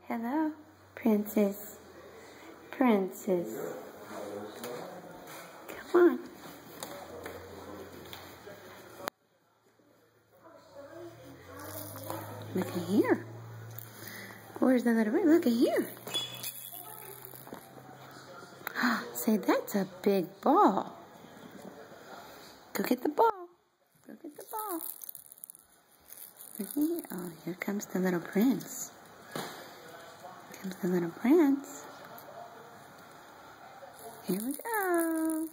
Hello, Princess. Princess. Come on. Look at here. Where's the little ring? Look at here. Say, that's a big ball. Go get the ball. Go get the ball. Look at here. Oh, here comes the little prince. Here comes the little prince. Here we go.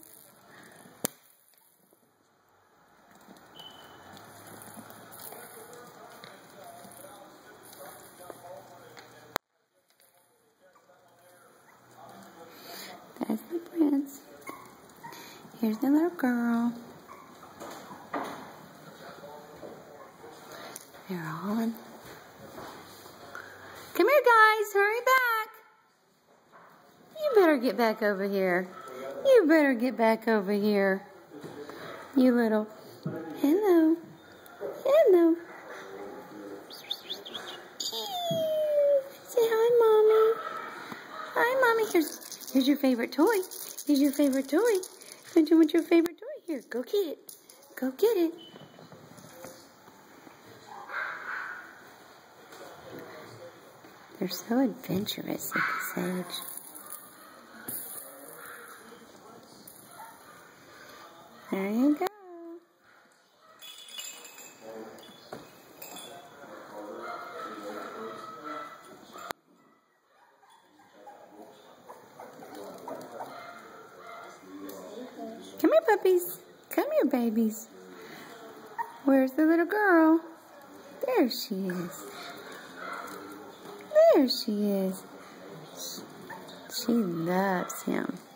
That's the prince. Here's the little girl. They're on. Come here, guys. Hurry back. You better get back over here. You better get back over here. You little. Hello. Hello. Say hi, Mommy. Hi, Mommy. Here's your favorite toy. Here's your favorite toy. Don't you want your favorite toy? Here, go get it. Go get it. They're so adventurous at this age. There you go. Come here, puppies. Come here, babies. Where's the little girl? There she is. There she is. She loves him.